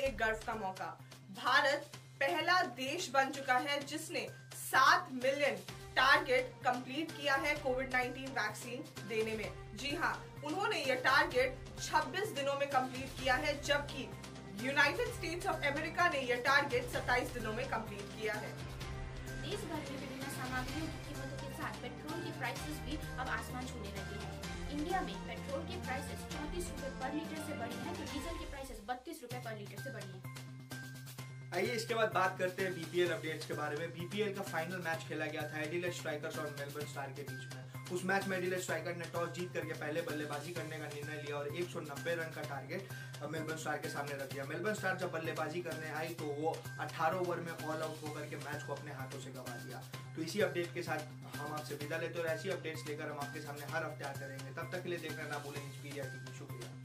लिए गर्व का मौका। भारत पहला देश बन चुका है जिसने 7 मिलियन टारगेट कंप्लीट किया है कोविड-19 वैक्सीन देने में। जी हाँ, उन्होंने यह टारगेट 26 दिनों में कंप्लीट किया है, जबकि यूनाइटेड स्टेट्स ऑफ अमेरिका ने यह टारगेट 27 दिनों में कंप्लीट किया है। देश भर में विभिन्न सामग्रियों की कीमतों के साथ पेट्रोल के प्राइसेस भी अब आसमान छूने लगे हैं। इंडिया में पेट्रोल के प्राइसेस 34 रुपए पर लीटर से बढ़ी है, तो डीजल के प्राइसेस 32 रुपए पर लीटर से बढ़ी है। आइए इसके बाद बात करते हैं बीपीएल अपडेट्स के बारे में। बीपीएल का फाइनल मैच खेला गया था एडिलेड स्ट्राइकर्स और मेलबर्न स्टार के बीच में। उस मैच में एडिलेड स्ट्राइकर ने टॉस जीत करके पहले बल्लेबाजी करने का निर्णय लिया और 190 रन का टारगेट मेलबर्न स्टार के सामने रख दिया। मेलबर्न स्टार जब बल्लेबाजी करने आई तो वो 18 ओवर में ऑल आउट होकर के मैच को अपने हाथों से गंवा दिया। तो इसी अपडेट के साथ हम आपसे विदा लेते और ऐसी अपडेट्स लेकर हम आपके सामने हर हफ्ते आते रहेंगे। तब तक के लिए देखना ना भूलें इंस्पीरिया टीवी। शुक्रिया।